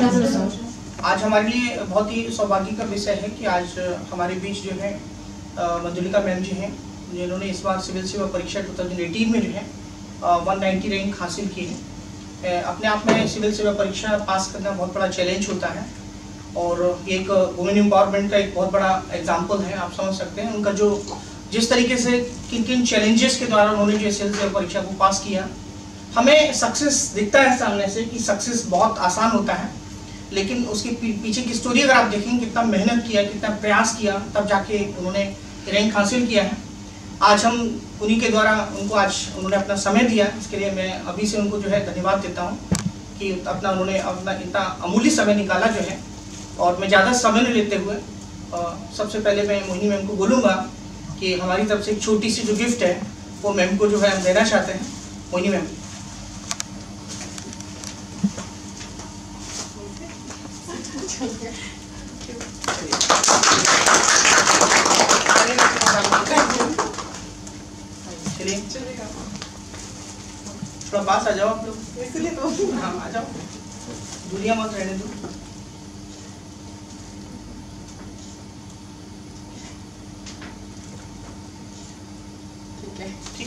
आज हमारे लिए बहुत ही सौभाग्य का विषय है कि आज हमारे बीच जो है मधुलिका मैम जी हैं, जिन्होंने इस बार सिविल सेवा परीक्षा 2018 में जो है 190 रैंक हासिल की है। अपने आप में सिविल सेवा परीक्षा पास करना बहुत बड़ा चैलेंज होता है और ये एक वुमेन एम्पावरमेंट का एक बहुत बड़ा एग्जाम्पल है। आप समझ सकते हैं उनका जो जिस तरीके से किन किन चैलेंजेस के द्वारा उन्होंने जो सिविल सेवा परीक्षा को पास किया। हमें सक्सेस दिखता है सामने से कि सक्सेस बहुत आसान होता है, लेकिन उसके पीछे की स्टोरी अगर आप देखेंगे, कितना मेहनत किया, कितना प्रयास किया, तब जाके उन्होंने रैंक हासिल किया है। आज हम उन्हीं के द्वारा उनको आज उन्होंने अपना समय दिया, इसके लिए मैं अभी से उनको जो है धन्यवाद देता हूँ कि उन्होंने अपना इतना अमूल्य समय निकाला जो है। और मैं ज़्यादा समय नहीं लेते हुए सबसे पहले मैं मोहिनी मैम को बोलूँगा कि हमारी तरफ से एक छोटी सी जो गिफ्ट है वो मैम को जो है हम देना चाहते हैं। मोहिनी मैम, थोड़ा पास आ जाओ आप लोग, इसलिए तो हाँ आ जाओ, दूरियां मत रहने दो। ठीक है, ठीक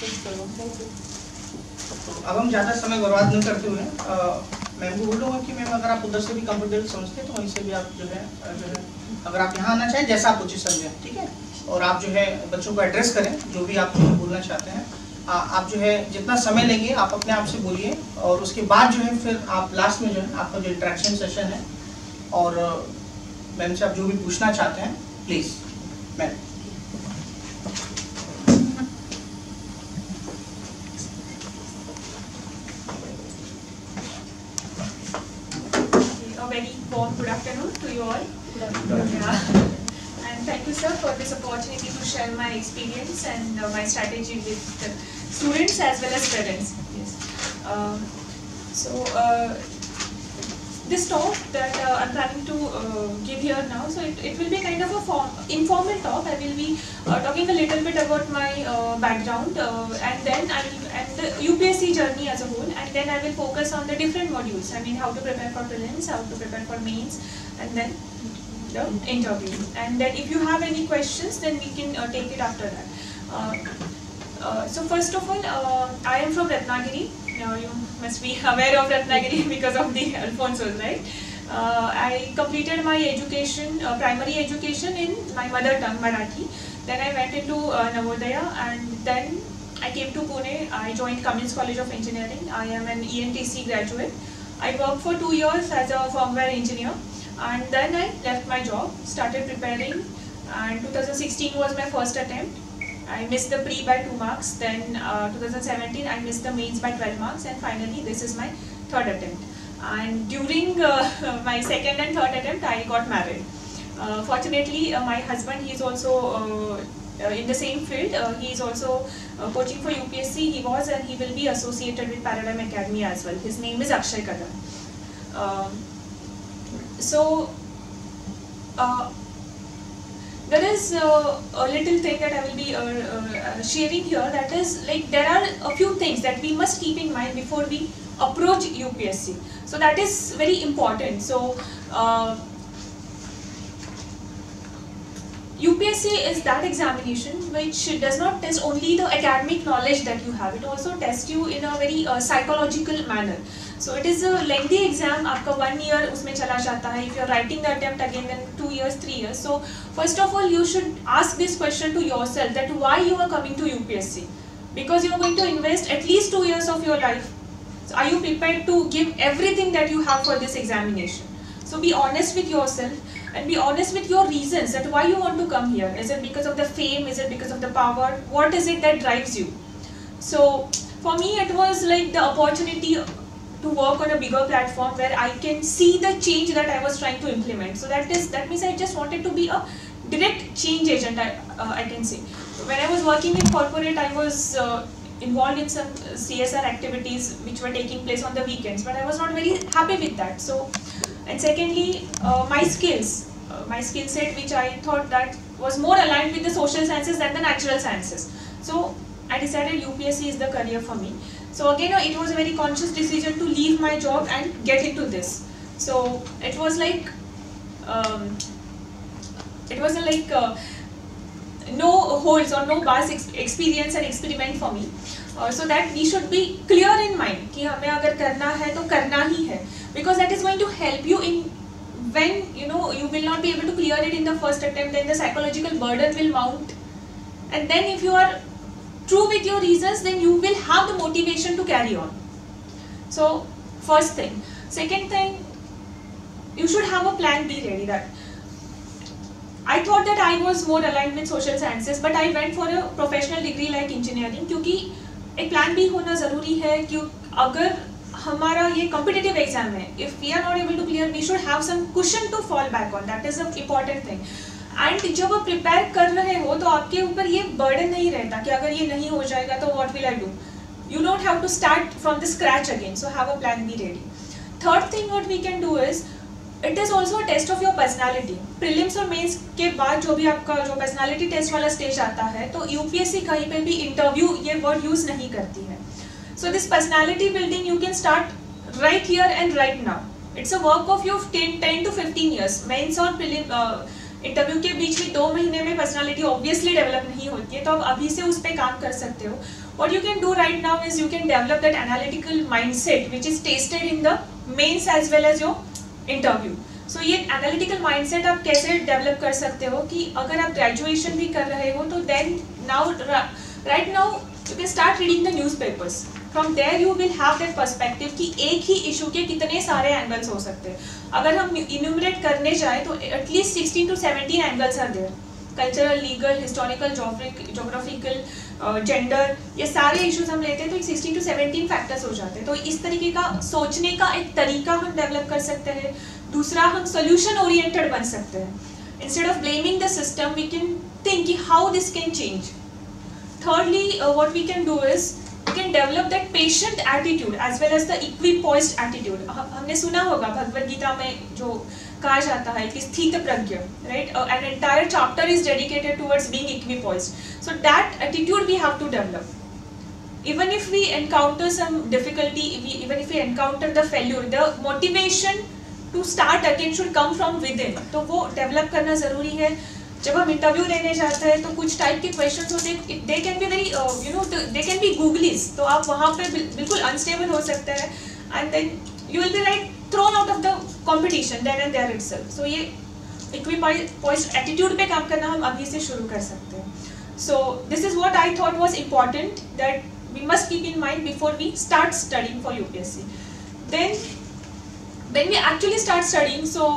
अब हम ज़्यादा समय बर्बाद न करते हुए मैम को बोलूँगा कि मैम अगर आप उधर से भी कंफर्टेबल समझते हैं तो वहीं से भी आप जो है अगर आप यहाँ आना चाहें जैसा आप उचित समझें, ठीक है। और आप जो है बच्चों को एड्रेस करें, जो भी आप बोलना चाहते हैं। आप जो है जितना समय लेंगे आप अपने आप से बोलिए और उसके बाद जो है फिर आप लास्ट में जो है आपका जो इंटरेक्शन सेशन है और मैम से आप जो भी पूछना चाहते हैं please ma'am. Very warm good afternoon to you all. And thank you sir for this opportunity to share my experience and my strategy with students as well as parents. Yes. This talk that I'm planning to give here now, so it will be kind of a informal talk. I will be talking a little bit about my background and then and the UPSC journey as a whole, and then I will focus on the different modules. I mean, how to prepare for prelims, how to prepare for mains, and then the interview. And then if you have any questions, then we can take it after that. So first of all, I am from Ratnagiri. You must be aware of Ratnagiri because of the Alfonsos, right? I completed my education, primary education in my mother tongue, Marathi. Then I went into Navodaya, and then I came to Pune. I joined Cummins College of Engineering. I am an ENTC graduate. I worked for 2 years as a firmware engineer, and then I left my job, started preparing, and 2016 was my first attempt. I missed the pre by 2 marks, then 2017 I missed the mains by 12 marks, and finally this is my third attempt. And during my second and third attempt I got married. Fortunately my husband, he is also in the same field. He is also coaching for UPSC. He was and he will be associated with Paradigm Academy as well. His name is Akshay Kadam. There is a little thing that I will be sharing here, that is like there are a few things that we must keep in mind before we approach UPSC. So that is very important. So UPSC is that examination which does not test only the academic knowledge that you have, it also tests you in a very psychological manner. So it is a lengthy exam. आपका 1 year उसमें चला जाता है. If you are writing the attempt again, then 2 years, 3 years. So first of all, you should ask this question to yourself, that why you are coming to UPSC? Because you are going to invest at least 2 years of your life. So are you prepared to give everything that you have for this examination? So be honest with yourself and be honest with your reasons, that why you want to come here. Is it because of the fame? Is it because of the power? What is it that drives you? So for me, it was like the opportunity to work on a bigger platform where I can see the change that I was trying to implement. So that means I just wanted to be a direct change agent, I can say. When I was working in corporate, I was involved in some CSR activities which were taking place on the weekends, but I was not very happy with that. So, and secondly, my skill set, which I thought that was more aligned with the social sciences than the natural sciences. So I decided UPSC is the career for me. So again, it was a very conscious decision to leave my job and get into this. So it was like no holes or no bars experience and experiment for me. So that we should be clear in mind कि हमें अगर करना है तो करना ही है, because that is going to help you in when you will not be able to clear it in the first attempt, then the psychological burden will mount, and then if you are true with your reasons, then you will have the motivation to carry on. So first thing. Second thing, you should have a plan B ready. That I thought that I was more aligned with social sciences, but I went for a professional degree like engineering, क्योंकि एक plan B होना ज़रूरी है, क्यों अगर हमारा ये competitive exam है, if we are not able to clear, we should have some cushion to fall back on. That is the important thing. And जब आप prepare कर रहे हो तो आपके ऊपर ये burden नहीं रहता कि अगर ये नहीं हो जाएगा तो what will I do? You don't have to start from the scratch again. So have a plan B ready. Third thing what we can do is, it is also a test of your personality. Prelims और mains के बाद जो भी आपका जो personality test वाला stage आता है, तो UPSC कहीं पे भी interview ये word use नहीं करती है. So this personality building you can start right here and right now. It's a work of your 10 to 15 years. Mains और prelim interview के बीच में 2 महीने में personality obviously develop नहीं होती है, तो आप अभी से उस पे काम कर सकते हो. What you can do right now is you can develop that analytical mindset which is tested in the mains as well as your interview. So ये एनालिटिकल माइंडसेट आप कैसे डेवलप कर सकते हो कि अगर आप ग्रेजुएशन भी कर रहे हो तो then now right now you can start reading the newspapers. From there you will have that perspective कि एक ही इशू के कितने सारे एंगल्स हो सकते हैं. अगर हम इन्यूमरेट करने जाए तो at least 16 to 17 angles are there. Cultural, legal, historical, geographical, gender, ये सारे इश्यूज हम लेते हैं तो 16 to 17 फैक्टर्स हो जाते हैं. तो इस तरीके का सोचने का एक तरीका हम डेवलप कर सकते हैं. दूसरा, हम सोल्यूशन ओरिएंटेड बन सकते हैं. Instead of blaming the system we can think कि how this can change. Thirdly, what we can do is we can develop that patient attitude as well as the equipoised attitude. हमने सुना होगा भगवद गीता में जो कहा जाता है कि स्थित प्रज्ञ, right? An entire chapter is dedicated towards being equipoised. So that attitude we have to develop. Even if we encounter some difficulty, even if we encounter the failure, the motivation to start again should come from within. तो वो develop करना ज़रूरी है. जब हम interview देने जाते हैं तो कुछ टाइप के क्वेश्चंस होते हैं, they can be very they can be googlies, तो आप वहाँ पे बिल्कुल अनस्टेबल हो सकते हैं and then you will be like thrown out of the competition then and there itself. So ये इक्विपॉइज्ड एटीट्यूड पे काम करना हम अभी से शुरू कर सकते हैं. So this is what I thought was important that we must keep in mind before we start studying for UPSC. Then when we actually start studying, so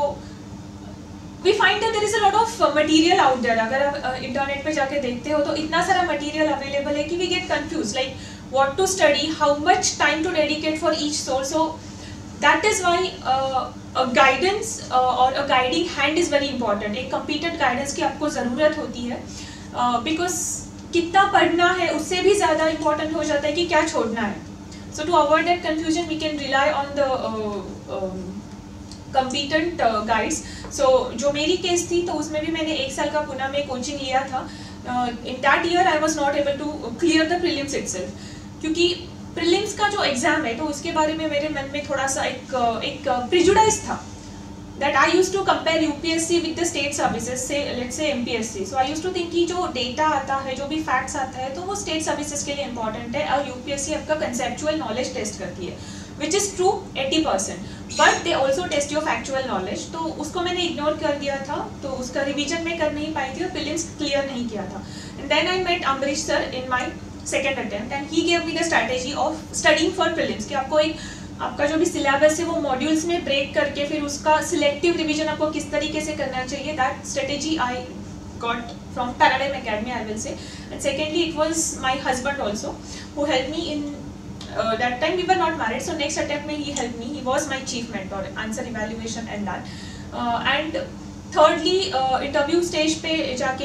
we find that there is a lot of material out there. अगर आप internet पे जाके देखते हो तो इतना सारा material available है कि we get confused like what to study, how much time to dedicate for each source. So that is why a guidance or a guiding hand is very important. एक competent guidance की आपको ज़रूरत होती है because कितना पढ़ना है उससे भी ज़्यादा important हो जाता है कि क्या छोड़ना है. So to avoid that confusion we can rely on the competent guides. So जो मेरी केस थी तो उसमें भी मैंने 1 साल का पुणे में कोचिंग लिया था. In that year I was not able to clear the prelims itself, क्योंकि prelims का जो एग्जाम है तो उसके बारे में मेरे मन में थोड़ा सा एक prejudice था that I used to compare UPSC with the state services, say let's say MPSC. So I used to think कि जो डेटा आता है, जो भी फैक्ट्स आता है तो वो स्टेट सर्विसेज के लिए इंपॉर्टेंट है और UPSC आपका कंसेप्चुअल नॉलेज टेस्ट करती है, which is true 80%. But they also test your factual knowledge. तो उसको मैंने इग्नोर कर दिया था, तो उसका रिवीजन में कर नहीं पाई थी और प्रीलिम्स क्लियर नहीं किया था. And then I met Ambrish sir in my second attempt and he gave me the strategy of studying for prelims कि आपको आपका जो भी सिलेबस है वो मॉड्यूल्स में ब्रेक करके फिर उसका सिलेक्टिव रिवीजन आपको किस तरीके से करना चाहिए. That strategy I got from Paradigm Academy, I will say. And secondly, it was my husband also who helped me in that time we were not married, so next attempt mein he helped me. He was my chief mentor, answer evaluation and that. And thirdly, interview stage pe jaake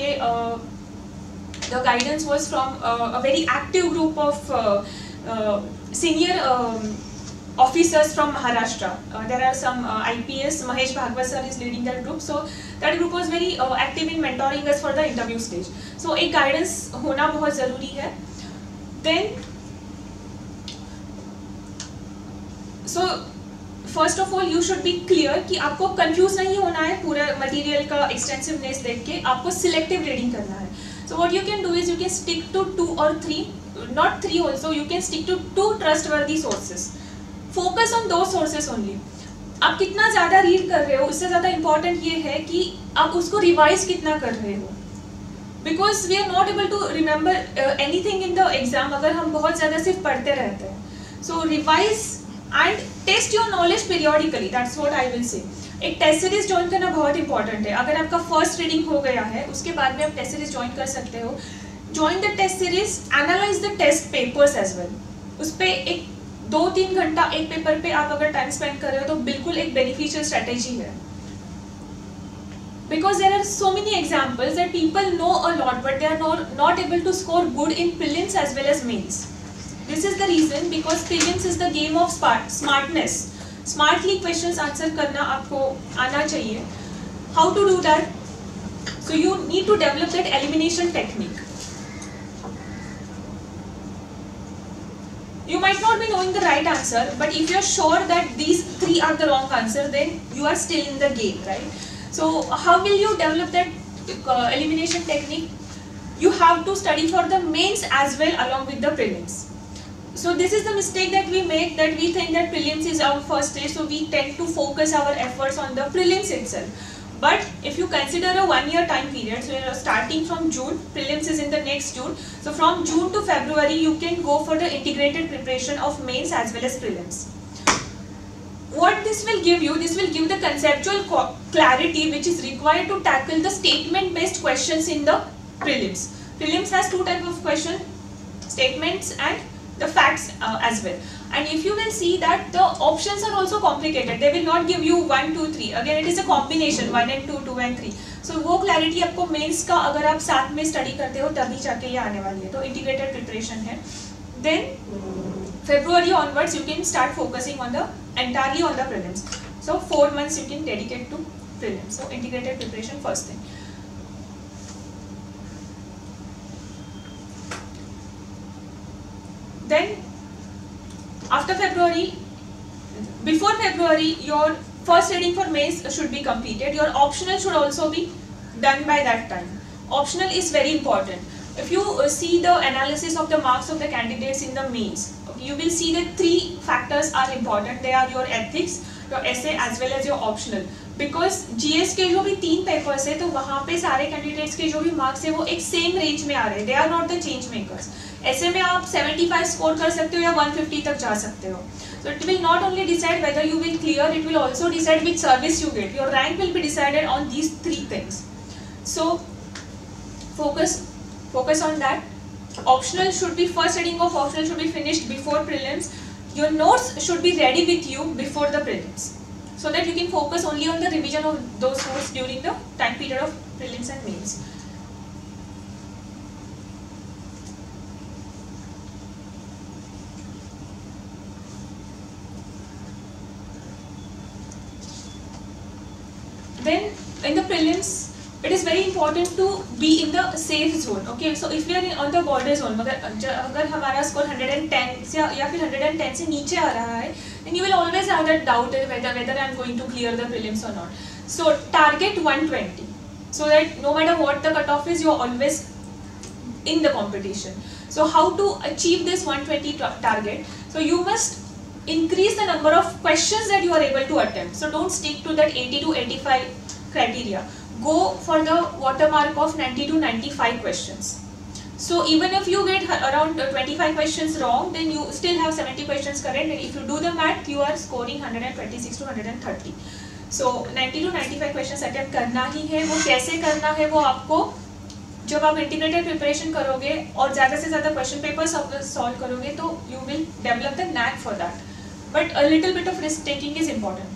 the guidance was from a very active group of senior officers from Maharashtra. There are some IPS, Mahesh Bhagwat sir is leading that group. So that group was very active in mentoring us for the interview stage. So एक guidance होना बहुत ज़रूरी है. Then so first of all you should be clear कि आपको confuse नहीं होना है पूरा मटेरियल का एक्सटेंसिवनेस देख के, आपको सिलेक्टिव रीडिंग करना है. So what you can do is you can stick to 2 or 3, not 3 also, you can stick to 2 trustworthy sources. Focus on those sources only. आप कितना ज़्यादा रीड कर रहे हो, उससे ज़्यादा इम्पॉर्टेंट ये है कि आप उसको रिवाइज कितना कर रहे हो. Because we are not able to remember anything in the exam अगर हम बहुत ज़्यादा सिर्फ पढ़ते रहते हैं. So revise and test your knowledge periodically, that's what I will say. एक टेस्ट सीरीज ज्वाइन करना बहुत इंपॉर्टेंट है. अगर आपका फर्स्ट रीडिंग हो गया है उसके बाद में आप टेस्ट सीरीज ज्वाइन कर सकते हो. Join the test series, analyse the test papers as well. उस पर एक 2-3 घंटा एक पेपर पे आप अगर टाइम स्पेंड कर रहे हो तो बिल्कुल एक बेनिफिशियल स्ट्रेटेजी है. Because there are so many examples that people know a lot but they are not able to score good in prelims as well as mains. This is the reason, because prelims is the game of smartness. Smartly questions answer करना आपको आना चाहिए. How to do that? So you need to develop that elimination technique. You might not be knowing the right answer, but if you are sure that these 3 are the wrong answer, then you are still in the game, right? So how will you develop that elimination technique? You have to study for the mains as well along with the prelims. So this is the mistake that we make, that we think that prelims is our first stage, so we tend to focus our efforts on the prelims itself. But if you consider a 1-year time period, so you are starting from June, prelims is in the next June, so from June to February you can go for the integrated preparation of mains as well as prelims. What this will give you, this will give the conceptual clarity which is required to tackle the statement based questions in the prelims. Prelims has 2 types of questions, statements and the facts as well. And if you will see that the options are also complicated, they will not give you 1, 2, 3. Again it is a combination 1 and 2, 2 and 3. So वो clarity आपको mains का अगर आप साथ में study करते हो तभी जाके ये आने वाली है. तो integrated preparation है. Then February onwards you can start focusing on the entirely on the prelims. So 4 months you can dedicate to prelims. So integrated preparation first thing. Then after February, before February, your first reading for mains should be completed. Your optional should also be done by that time. Optional is very important. If you see the analysis of the marks of the candidates in the mains, you will see that 3 factors are important. They are your ethics, your essay as well as your optional. Because GS के जो भी 3 papers है तो वहाँ पे सारे candidates के जो भी मार्क्स है वो एक सेम रेंज में आ रहे हैं. They are not the change makers. ऐसे में आप 75 स्कोर कर सकते हो या 150 तक जा सकते हो. So it will not only decide whether you will clear, it will also decide which service you get. Your rank will be decided on these 3 things. So focus on that. Optional should be, first reading of optional should be finished before prelims. Your notes should be ready with you before the prelims, so that you can focus only on the revision of those notes during the time period of prelims and mains. Then in the prelims, it is very important to be in the safe zone. Okay, so if we are on the border zone, अगर हमारा score 110 या फिर 110 से नीचे आ रहा है, then you will always have that doubt whether I am going to clear the prelims or not. So target 120, so that no matter what the cutoff is, you are always in the competition. So how to achieve this 120 target? So you must increase the number of questions that you are able to attempt. So don't stick to that 80 to 85 criteria. Go for the watermark of 90 to 95 questions. So even if you get around 25 questions wrong, then you still have 70 questions correct, and if you do the math, you are scoring 126 to 130. So 90 to 95 questions attempt करना ही है. वो कैसे करना है वो आपको जब आप इंटीग्रेटेड प्रिपरेशन करोगे और ज़्यादा से ज़्यादा क्वेश्चन पेपर सॉल्व करोगे तो you will develop the knack for that. But a little bit of risk taking is important.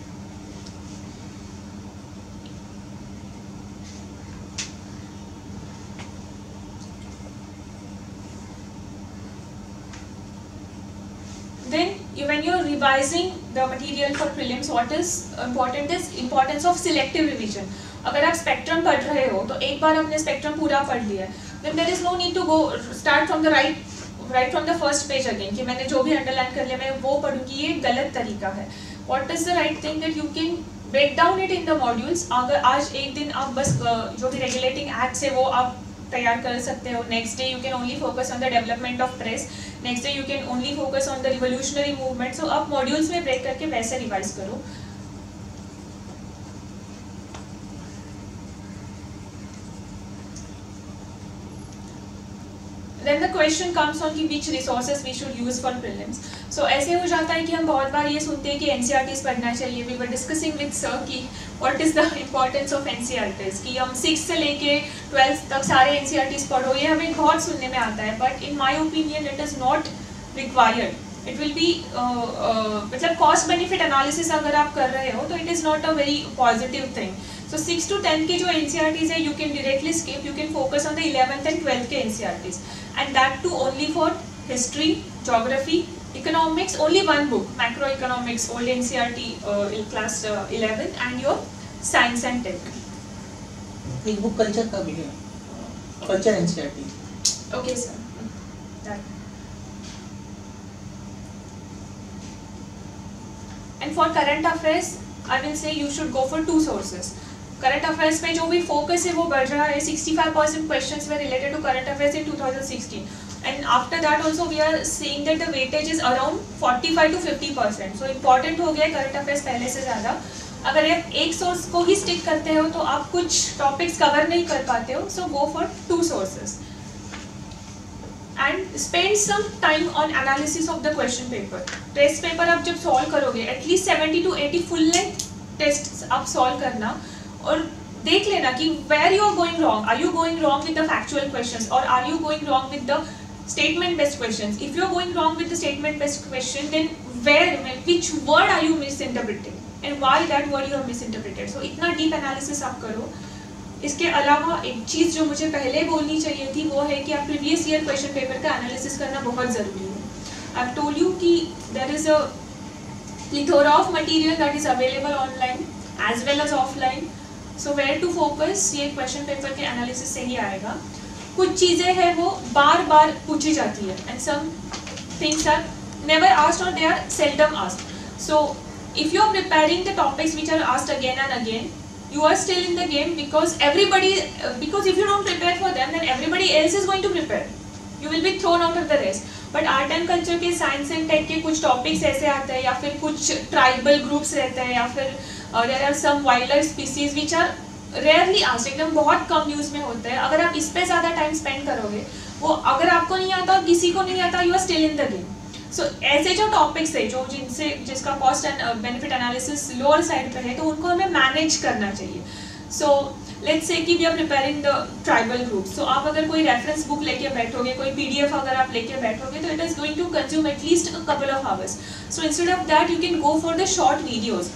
Then when you are revising the material for prelims, what is important is importance of selective revision. अगर आप spectrum पढ़ रहे हो तो एक बार आपने spectrum पूरा पढ़ लिया है, then there is no need to go start from the right from the first page again कि मैंने जो भी अंडरलाइन कर लिया मैं वो पढ़ूंगी, ये गलत तरीका है. what is the right thing that you can break down it in the modules. अगर आज एक दिन आप बस जो भी regulating acts है वो आप तैयार कर सकते हो, next day you can only focus on the development of press, next day you can only focus on the revolutionary movement. So आप modules में break करके वैसे revise करो. Then the question comes on कि which resources we should use for prelims. So ऐसे हो जाता है कि हम बहुत बार ये सुनते हैं कि NCERTs पढ़ना चाहिए. We were discussing with sir कि what is the importance of NCERTs, कि हम 6 से लेके 12 तक सारे NCERTs पढ़ो, ये हमें बहुत सुनने में आता है. But in my opinion it is not required. It will be मतलब cost benefit analysis अगर आप कर रहे हो तो it is not a very positive thing. So 6 to 10 के जो NCERTs है you can directly skip. You can focus on the 11th and 12th के NCERTs, and that too only for history, geography, economics. Only one book, macroeconomics, old NCERT in class 11th, and your science and tech. एक book culture का भी है, culture NCERT. Okay sir. That. And for current affairs, I will say you should go for 2 sources. Current affairs में जो भी focus है वो बढ़ रहा है. 65% questions were related to current affairs in 2016, and after that also we are seeing that the weightage is around 45 to 50%. So important हो गया है करंट अफेयर्स पहले से ज़्यादा. अगर आप एक सोर्स को ही स्टिक करते हो तो आप कुछ टॉपिक्स कवर नहीं कर पाते हो. So go for 2 sources and spend some time on analysis of the question paper. Test paper आप जब सॉल्व करोगे at least 70 to 80 full length test आप सॉल्व करना, और देख लेना कि where you are going wrong. Are you going wrong with the factual questions, or are you going wrong with the statement based questions? If you are going wrong with the statement based question, then which word are you misinterpreting and why that word you have misinterpreted. So इतना deep analysis आप करो. इसके अलावा एक चीज़ जो मुझे पहले बोलनी चाहिए थी वो है कि आप previous year question paper का analysis करना बहुत ज़रूरी है. I've told you कि there is a plethora of material that is available online as well as offline. So where to focus, ये क्वेश्चन पेपर के एनालिसिस से ही आएगा. कुछ चीज़ें हैं वो बार बार पूछी जाती है, and some things are never asked or they are seldom asked. So if you are preparing the topics which are asked again and again, you are still in the game, because if you don't prepare for them, then everybody else is going to prepare. You will be thrown out of the race. But art and culture के, science and tech के कुछ topics ऐसे आते हैं, या फिर कुछ tribal groups रहते हैं, या फिर there are some wild life species which are rarely asked, एकदम बहुत कम यूज में होते हैं. अगर आप इस पे ज़्यादा टाइम स्पेंड करोगे, वो अगर आपको नहीं आता और किसी को नहीं आता, you are still in the game. So ऐसे जो टॉपिक्स है जिसका cost and benefit analysis lower side पे है, तो उनको हमें मैनेज करना चाहिए. सो लेट्स से कि we are preparing the tribal group. So आप अगर कोई रेफरेंस बुक लेके बैठोगे, कोई PDF अगर आप लेके बैठोगे, तो it is going to consume at least a couple of hours. So instead of that you can go for the short videos.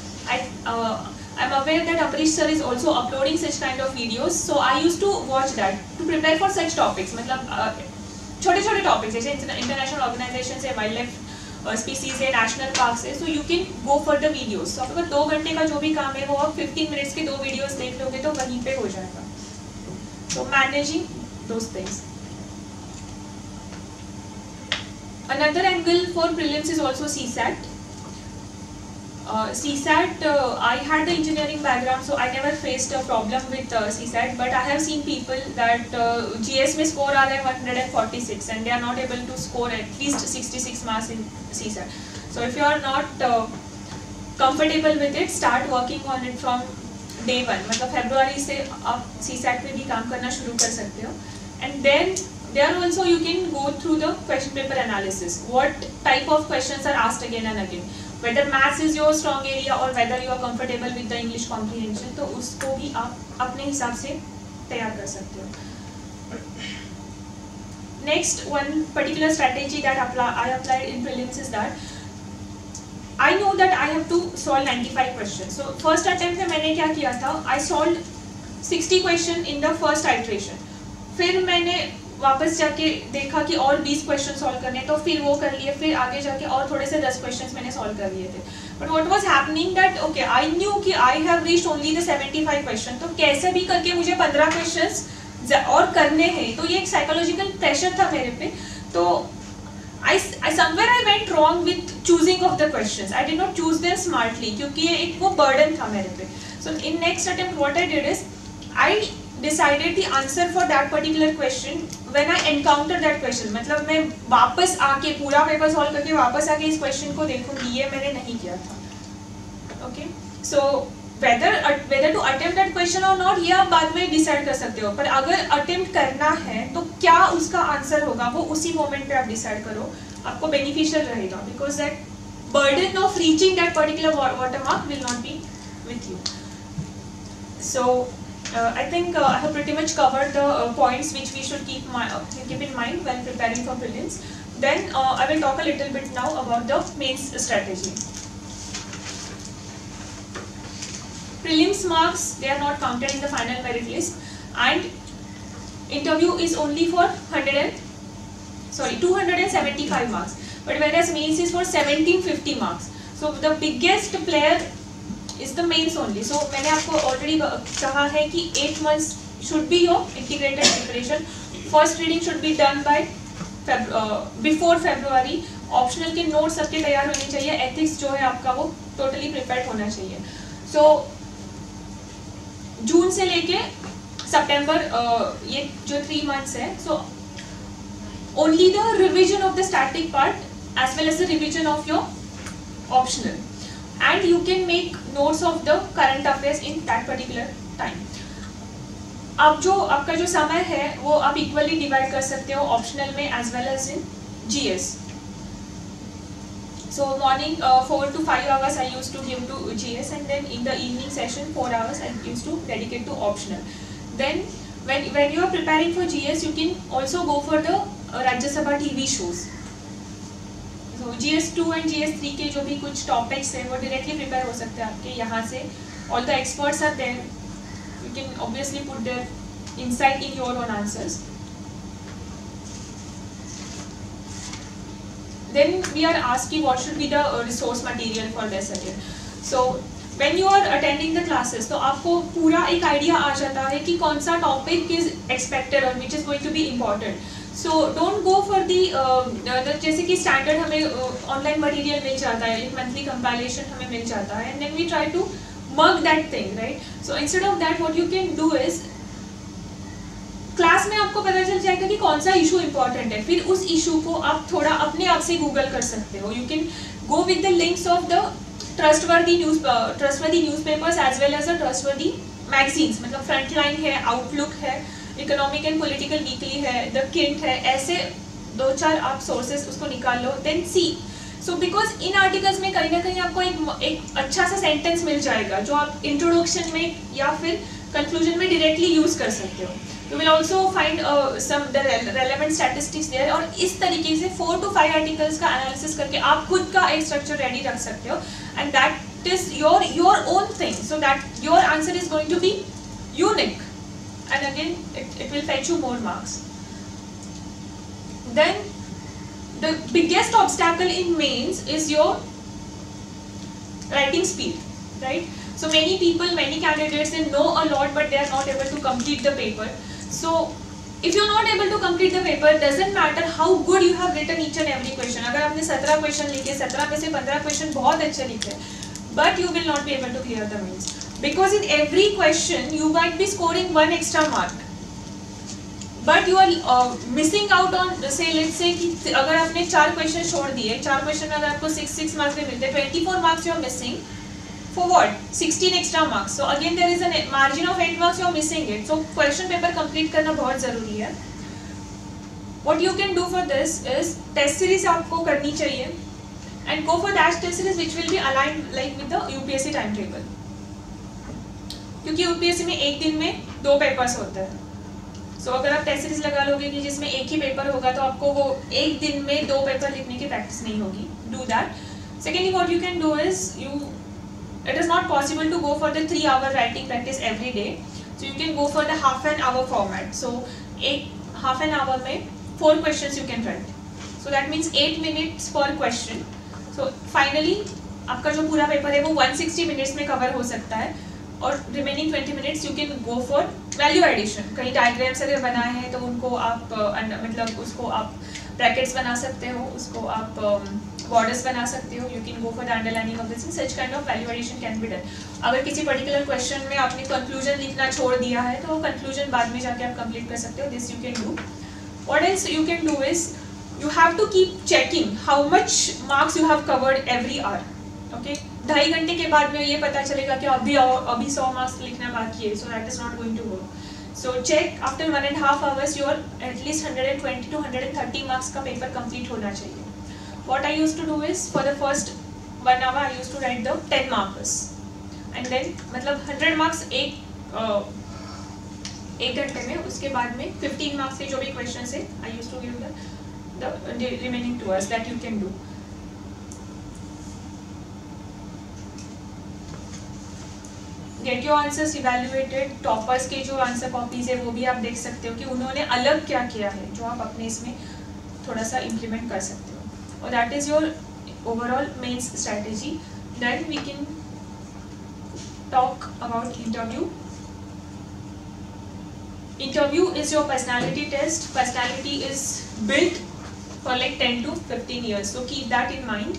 I'm aware that Amrish sir is also uploading such kind of videos, so I used to watch that to prepare for such topics. मतलब छोटे-छोटे topics जैसे international organisation से, wild life species है, national park है, so you can go for the videos. तो अगर 2 घंटे का जो भी काम है वो आप 15 मिनट्स के 2 वीडियोस देख लोगे तो वहीं पे हो जाएगा. So managing those things. Another angle for prelims is also CSAT. CSAT, I had the engineering background, so I never faced a problem with CSAT, but I have seen people that GS में score आ रहे हैं 146 and they are not able to score at least 66 marks in CSAT. So if you are not comfortable with it, start working on it from day 1. मतलब फरवरी से आप CSAT में भी काम करना शुरू कर सकते हो. And then there also you can go through the question paper analysis. What type of questions are asked again and again. Whether maths is your strong area or whether you are comfortable with the English comprehension, तो उसको भी आप अपने हिसाब से तैयार कर सकते हो. Next, one particular strategy that I applied in prelims is that I know that I have to solve 95 questions. So first attempt में मैंने क्या किया था, I solved 60 question in the first iteration. फिर मैंने वापस जाके देखा कि और 20 क्वेश्चन सॉल्व करने, तो फिर वो कर लिए, फिर आगे जाके और थोड़े से 10 क्वेश्चंस मैंने सॉल्व कर लिए थे. But what was happening that okay I knew कि I have reached only the 75 question, तो कैसे भी करके मुझे 15 क्वेश्चंस और करने हैं. तो ये एक साइकोलॉजिकल प्रेशर था मेरे पे. तो somewhere I went wrong with choosing of the questions. I did not choose them smartly क्योंकि ये एक वो burden था मेरे पे. So in next attempt what I did is I decided the answer for that particular question when I encountered that question. मतलब मैं वापस आके पूरा पेपर सॉल्व करके वापस आके इस क्वेश्चन को देखूंगी, ये मैंने नहीं किया था. Okay, so whether to attempt that question or not, ये आप बाद में डिसाइड कर सकते हो. पर अगर अटेम्प्ट करना है तो क्या उसका आंसर होगा वो उसी मोमेंट पे आप डिसाइड करो, आपको बेनिफिशियल रहेगा. Because that burden of reaching that particular watermark will not be with you. So I think I have pretty much covered the points which we should keep in mind when preparing for prelims. Then I will talk a little bit now about the mains strategy. Prelims marks, they are not counted in the final merit list, and interview is only for 275 marks, but whereas mains is for 1750 marks. So the biggest player is the mains only. So मैंने आपको already कहा है कि 8 months should be your integrated preparation. First reading should be done by before February. Optional के notes सबके तैयार होने चाहिए. Ethics जो है आपका वो totally prepared होना चाहिए. So जून से लेके सितंबर ये जो 3 months है, so only the revision of the static part as well as the revision of your optional, and you can make notes of the current affairs in that particular time. अब जो आपका जो समय है वो आप equally divide कर सकते हो optional में as well as in GS. So morning 4 to 5 hours I used to give to GS, and then in the evening session 4 hours I used to dedicate to optional. Then when you are preparing for GS, you can also go for the Rajya Sabha TV shows. So GS2 and GS3 के जो भी कुछ topics हैं वो directly prepare हो सकते हैं आपके यहाँ से. All the experts are there. You can obviously put their insight in your own answers. Then we are asking what should be the resource material for this again. So when you are attending the classes, तो आपको पूरा एक idea आ जाता है कि कौन सा topic is expected or which is going to be important. So don't go for the जैसे कि standard हमें online material मिल जाता है, एक monthly compilation हमें मिल जाता है, and then we try to mug that thing, right? So instead of that, what you can do is class में आपको पता चल जाएगा कि कौन सा इशू इम्पोर्टेंट है, फिर उस इशू को आप थोड़ा अपने आप से गूगल कर सकते हो. You can go with the links of the trustworthy newspapers as well as the trustworthy magazines. मतलब फ्रंटलाइन है, आउटलुक है, इकोनॉमिक एंड पॉलिटिकल वीकली है, द किंट है, ऐसे 2-4 आप सोर्सेज उसको निकाल लो. Then see. So because in articles में कहीं ना कहीं आपको एक अच्छा सा सेंटेंस मिल जाएगा जो आप इंट्रोडक्शन में या फिर कंक्लूजन में डायरेक्टली यूज कर सकते हो. You will also find some the relevant statistics there, और इस तरीके से 4 to 5 articles का analysis करके आप खुद का एक structure ready रख सकते हो, and that is your own thing, so that your answer is going to be unique, and again it will fetch you more marks. Then the biggest obstacle in mains is your writing speed, right? So many people, many candidates, they know a lot but they are not able to complete the paper. So if you're not able to complete the paper, doesn't matter how good you have written each and every question. अगर आपने 17 question लिखे, 17 में से 15 question बहुत अच्छे लिखे, but you will not be able to clear the mains, because in every question you might be scoring 1 extra mark, but you are missing out on, say let's say कि अगर आपने 4 question छोड़ दिए, 4 question में अगर आपको 6 marks में मिलते, 24 marks you are missing. For what? 16 extra marks. So again there is a margin of 8 marks you are missing it. So question paper complete करना बहुत ज़रूरी है. What you can do for this is test series आपको करनी चाहिए, and go for that test series which will be aligned like with the UPSC timetable. क्योंकि UPSC में एक दिन में 2 पेपर्स होते हैं. So अगर आप टेस्ट सीरीज लगा लोगे कि जिसमें एक ही पेपर होगा तो आपको वो एक दिन में 2 पेपर लिखने की प्रैक्टिस नहीं होगी. Do that. Secondly, what you can do is it is not possible to go for the 3-hour writing practice every day, so you can go for the half an hour format. So half an hour में 4 questions you can write, so that means 8 minutes per question. So finally आपका जो पूरा paper है वो 160 minutes में cover हो सकता है, और remaining 20 minutes you can go for value addition. कहीं डायग्राम्स अगर बनाए हैं तो उनको आप मतलब उसको आप ब्रैकेट्स बना सकते हो, उसको आप बॉर्डर्स बना सकते हो. You can go for the underlining of this. Such kind of value addition can be done. अगर किसी पर्टिकुलर क्वेश्चन में आपने कंक्लूजन लिखना छोड़ दिया है तो वो कंक्लूजन बाद में जाके आप कंप्लीट कर सकते हो. This you can do. What else you can do is you have to keep checking how much marks you have covered every hour. Okay, 2.5 घंटे के बाद में ये पता चलेगा कि अभी 100 मार्क्स लिखना बाकी है. So that is not going to work. So check after 1.5 hours your at least 120 to 130 marks का पेपर कंप्लीट होना चाहिए. What I used to do is for the first 1 hour I used to write the 10 markers and then मतलब 100 marks एक घंटे में. उसके बाद में 15 मार्क्स के जो भी क्वेश्चन है I used to give the remaining 2 hours that you can do. Get your answers evaluated. Toppers के जो आंसर कॉपीज है वो भी आप देख सकते हो कि उन्होंने अलग क्या किया है जो आप अपने इसमें थोड़ा सा इम्प्लीमेंट कर सकते हो. और that is your overall mains strategy. Then we can talk about interview. Interview is your personality test. Personality is built for like 10 to 15 years. So keep that in mind.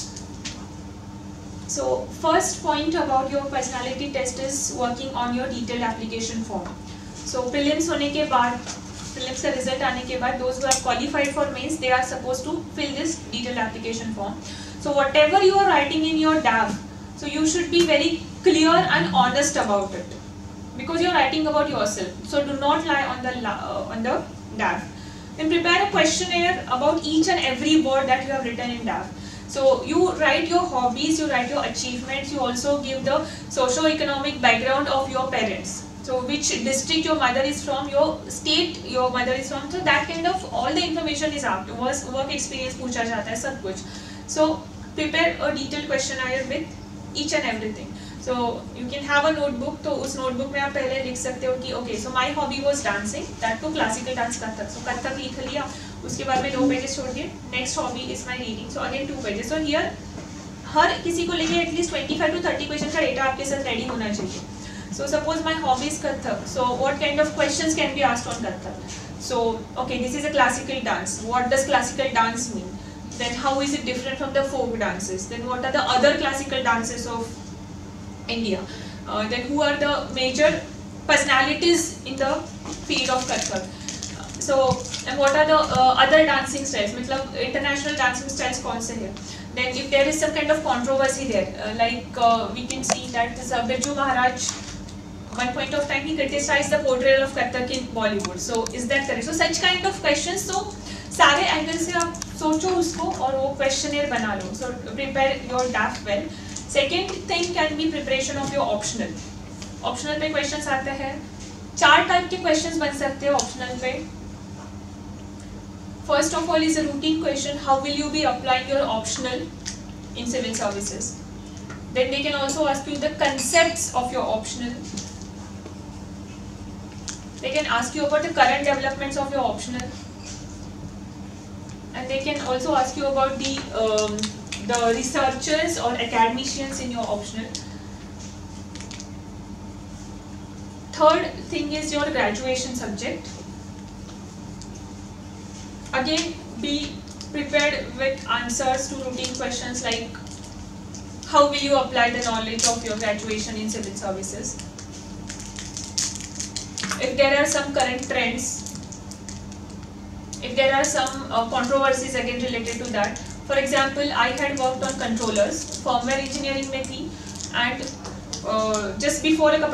So first point about your personality test is working on your detailed application form. So prelims होने के बाद, prelims का result आने के बाद, those who have qualified for mains, they are supposed to fill this detailed application form. So whatever you are writing in your DAV, so you should be very clear and honest about it. Because you are writing about yourself, so do not lie on the DAV. Then prepare a questionnaire about each and every word that you have written in DAV. So you write your hobbies, you write your achievements, you also give the socio-economic background of your parents. So which district your mother is from, your state your mother is from. So that kind of all the information is asked. Work experience पूछा जाता है सब कुछ. So prepare a detailed questionnaire with each and everything. So you can have a notebook. तो उस notebook में आप पहले लिख सकते हो कि okay, so my hobby was dancing. That to classical dance Kathak. So Kathak लिख लिया. उसके बाद में 2 pages छोड़ दिए. Next hobby is my reading. So again 2 pages. So here हर किसी को लेके at least 25 to 30 questions का data आपके साथ ready होना चाहिए. So suppose my hobby is Kathak. So what kind of questions can be asked on Kathak? So okay, this is a classical dance. What does classical dance mean? Then how is it different from the folk dances? Then what are the other classical dances of India? Then who are the major personalities in the field of Kathak? So and what are the other dancing styles? मतलब international dancing styles कौन से हैं? Then if there is some kind of controversy there, like we can see that Birju Maharaj, one point of time he criticized the portrayal of Kathak in Bollywood. So is that correct? So such kind of questions. So सारे angle से आप सोचो उसको और वो questionnaire बना लो. So prepare your DAF well. Second thing can be preparation of your optional. Optional पे questions आते हैं. 4 टाइप के questions बन सकते हैं optional पे. First of all is a routine question. How will you be applying your optional in civil services? Then they can also ask you the concepts of your optional. They can ask you about the current developments of your optional. And they can also ask you about the researchers or academicians in your optional. Third thing is your graduation subject. Again, be prepared with answers to routine questions like how will you apply the knowledge of your graduation in civil services? If there are some current trends, if there are some controversies again related to that. For example, I had worked on controllers, firmware engineering में थी, and just before a couple